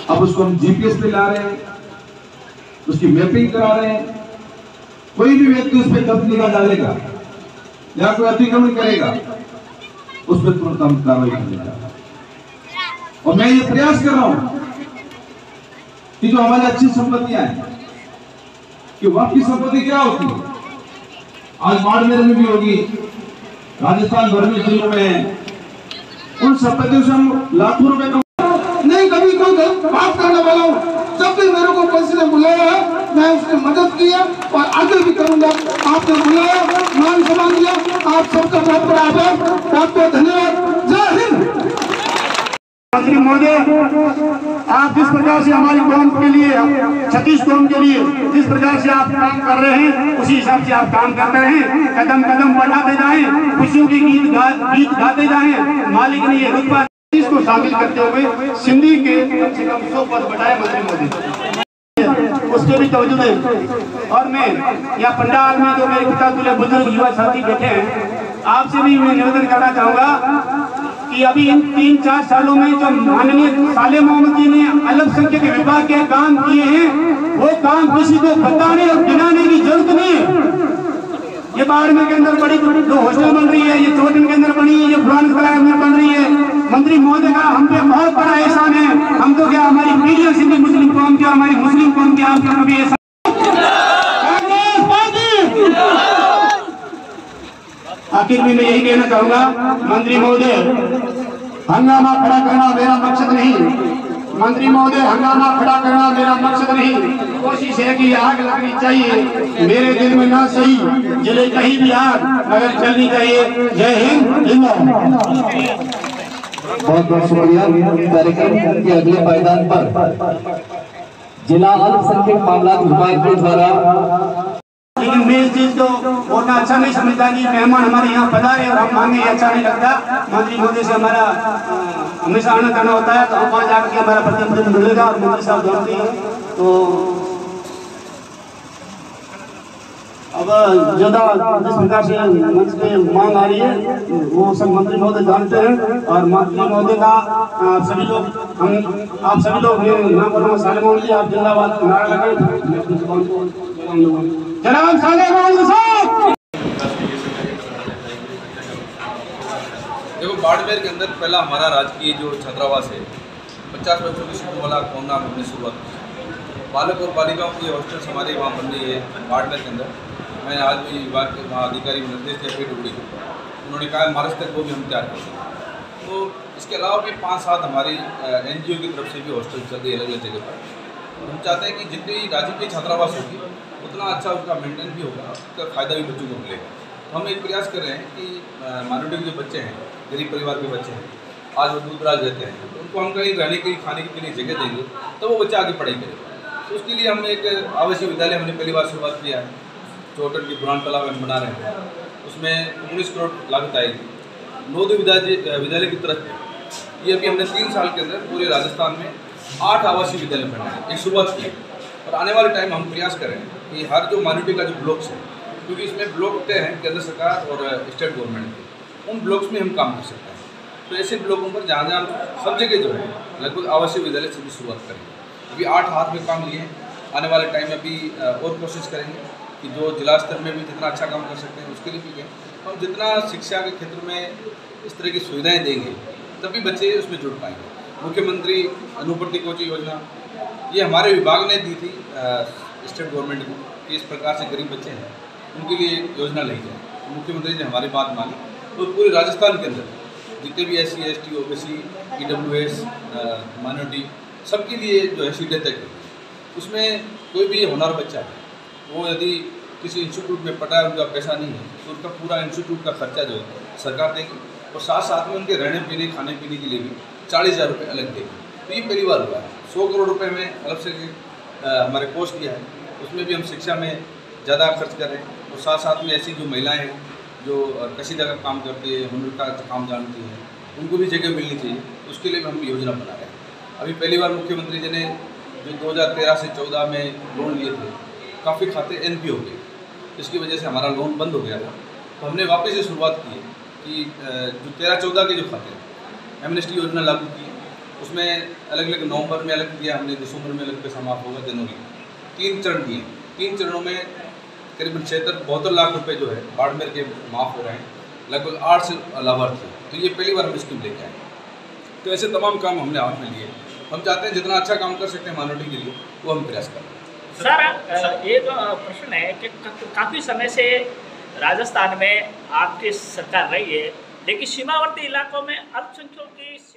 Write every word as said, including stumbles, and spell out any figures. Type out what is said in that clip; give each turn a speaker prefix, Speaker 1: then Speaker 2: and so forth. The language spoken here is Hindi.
Speaker 1: अब उसको हम जीपीएस पे ला रहे हैं, उसकी मैपिंग करा रहे हैं। कोई भी व्यक्ति उस पर गलत निगाह डालेगा या कोई अतिक्रमण करेगा, उस पर तुरंत हम कार्रवाई करेंगे। और मैं ये प्रयास कर रहा हूं कि जो हमारी अच्छी संपत्तियां हैं, कि वक्त की संपत्ति क्या होती है, आज बाड़मेर में भी होगी, राजस्थान भर में जिलों में, उन संपत्तियों से हम लाखों रुपए
Speaker 2: नहीं कभी कोई बात करने वाला हूँ। जब भी मेरे को किसी ने बुलाया है मैं उसकी मदद की है और आगे भी करूंगा। आपने बुलाया, मान सम्मान दिया, आप सबका बहुत बड़ा आभार, बहुत बहुत धन्यवाद। जय हिंद।
Speaker 3: मंत्री महोदय, आप जिस प्रकार से हमारी कौम के लिए, छत्तीस कौम के लिए जिस प्रकार से आप काम कर रहे हैं, उसी हिसाब से आप काम करते रहें, कदम कदम बढ़ाते जाएं, खुशियों के गीत गा, गीत गाते जाएं। मालिक ने ये रुतबा इसको शामिल करते हुए सिंधी के कम से कम सौ पद बढ़ाए मंत्री महोदय, उसके भी तवज्जो दें। और मैं यहाँ पंडाल में जो मेरे पिता तुल्य बुजुर्ग युवा साथी बैठे हैं, आपसे भी मैं निवेदन करना चाहूंगा कि अभी इन तीन चार सालों में जो माननीय साले मोहम्मद जी ने अल्पसंख्यक विभाग के काम किए हैं, वो काम किसी को बताने और गिनाने की जरूरत नहीं है। ये बाड़मेर के अंदर बड़ी दो हॉस्टल बन रही है, ये चोटिन के अंदर बनी है, ये पुराने किला में बन रही है। मंत्री महोदय का हम पे बहुत बड़ा एहसान है। हम तो क्या, हमारी पीढ़ियों सिंधी मुस्लिम कौम की, हमारी मुस्लिम कौम की आपका कभी एहसान। आखिर में मैं यही कहना चाहूंगा, मंत्री महोदय, हंगामा खड़ा करना मेरा मकसद नहीं। मंत्री महोदय, हंगामा खड़ा करना मेरा मकसद नहीं। कोशिश है कि आग लगनी चाहिए, मेरे दिल में ना सही जले कहीं भी आग, मगर चलनी चाहिए। जय हिंद, जिंदाबाद।
Speaker 4: बहुत बहुत शुक्रिया। कार्यक्रम के अगले पायदान पर जिला अल्पसंख्यक मामला विभाग के द्वारा,
Speaker 3: लेकिन मैं इस चीज को बोलना अच्छा नहीं समझता कि मेहमान हमारे यहाँ पधारे और हम मांगे, अच्छा नहीं लगता। मंत्री महोदय से हमारा हमेशा आना करना होता है, तो हम वहाँ जाकर के हमारा प्रतिनिधित्व मिलेगा और मंत्री साहब जानते हैं। तो अब ज्यादा जिस प्रकार से मंच पे मांग आ रही है, वो सब मंत्री महोदय जानते हैं। और मंत्री महोदय का सभी लोग, हम आप सभी लोग यहाँ पर साले मोहम्मद जी, आप जिंदाबाद नारा लगाएं। जनाब साले मोहम्मद साहब।
Speaker 5: देखो, बाड़मेर के अंदर पहला हमारा राजकीय जो छात्रावास है, पचास बच्चों की सीटों वाला कौन नाम हमने शुरुआत की। बालक और बालिकाओं की हॉस्टल्स हमारे वहाँ बन रही है बाड़मेर के अंदर। मैंने आज भी विभाग के वहाँ अधिकारी निर्देश दिया फिर उड़ी, उन्होंने कहा मार्च तक वो भी हम तैयार कर देंगे। तो इसके अलावा भी पाँच सात हमारी एन जी ओ की तरफ से भी हॉस्टल चल रही है अलग अलग जगह पर। हम चाहते हैं कि जितनी राजकीय छात्रावास होगी उतना अच्छा उसका मेंटेन भी होगा, उसका फ़ायदा भी बच्चों को मिलेगा। तो हम एक प्रयास कर रहे हैं कि माइनॉरिटी के जो बच्चे हैं, गरीब परिवार के बच्चे हैं, आज वो दूर दराज रहते हैं, तो उनको हम कहीं रहने के लिए, खाने के लिए जगह देंगे तो वो बच्चा आगे पढ़ाई करेगा। तो उसके लिए हम एक आवासीय विद्यालय हमने पहली बार शुरुआत किया है, चौटन की पुरान तालाब में बना रहे हैं। उसमें उन्नीस करोड़ लागत आएगी। नवोदय विद्यालय विद्यालय की तरफ ये अभी हमने तीन साल के अंदर पूरे राजस्थान में आठ आवासीय विद्यालय बनाए, एक शुरुआत की। और आने वाले टाइम हम प्रयास करें कि हर जो माइनॉरिटी का जो ब्लॉक्स है, क्योंकि इसमें ब्लॉक तय हैं केंद्र सरकार और स्टेट गवर्नमेंट के, उन ब्लॉक्स में हम काम कर सकते हैं। तो ऐसे ब्लॉकों पर जहाँ जहाँ सब जगह जो है लगभग आवासीय विद्यालय से भी शुरुआत करेंगे। अभी आठ हाथ में काम लिए हैं, आने वाले टाइम में भी और कोशिश करेंगे कि जो जिला स्तर में भी जितना अच्छा काम कर सकते हैं उसके लिए भी कहें। हम जितना शिक्षा के क्षेत्र में इस तरह की सुविधाएँ देंगे तभी बच्चे उसमें जुड़ पाएंगे। मुख्यमंत्री अनुप्रति कोचिंग योजना ये हमारे विभाग ने दी थी स्टेट गवर्नमेंट को कि इस प्रकार से गरीब बच्चे हैं उनके लिए योजना ली जाए। तो मुख्यमंत्री ने हमारी बात मानी, तो पूरे राजस्थान के अंदर जितने भी S C S T O B C E W S minority सबके लिए जो है सीटें तय की। उसमें कोई भी होनहार बच्चा है, वो यदि किसी इंस्टीट्यूट में पढ़ा है, उनका पैसा नहीं है, तो उनका पूरा इंस्टीट्यूट का खर्चा जो है सरकार देगी और साथ साथ में उनके रहने पीने खाने पीने के लिए भी चालीस हज़ार रुपये अलग देगी। तो ये पहली बार हुआ है। सौ करोड़ रुपए में अलग से हमारे कोर्स किया है, उसमें भी हम शिक्षा में ज़्यादा खर्च कर रहे हैं। और साथ साथ में ऐसी जो महिलाएं हैं जो कशीदा का काम करती है, हुनर का काम जानती हैं, उनको भी जगह मिलनी चाहिए, उसके लिए भी हम योजना बना रहे हैं। अभी पहली बार मुख्यमंत्री जी ने जो दो हज़ार तेरह से चौदह में लोन लिए थे, काफ़ी खाते एन पी हो गए, इसकी वजह से हमारा लोन बंद हो गया था। तो हमने वापस से शुरुआत की है कि जो तेरह चौदह के जो खाते हैं एमनेस्टी योजना लागू की, उसमें अलग अलग नवंबर में अलग दिया हमने, दिसंबर में अलग पैसा माफ़ होगा जनवरी, तीन चरण दिए। तीन चरणों में करीबन छिहत्तर बहत्तर लाख रुपए जो है बाड़मेर के माफ़ हो रहे हैं, लगभग आठ से लाभार्थी। तो ये पहली बार हम स्कीम लेके आए। तो ऐसे तमाम काम हमने हाथ में लिए। हम चाहते हैं जितना अच्छा काम कर सकते हैं माइनॉरिटी के लिए वो हम प्रयास कर रहे हैं।
Speaker 6: सर एक प्रश्न है कि काफ़ी समय से राजस्थान में आपकी सरकार रही है, लेकिन सीमावर्ती इलाकों में अल्पसंख्यकों की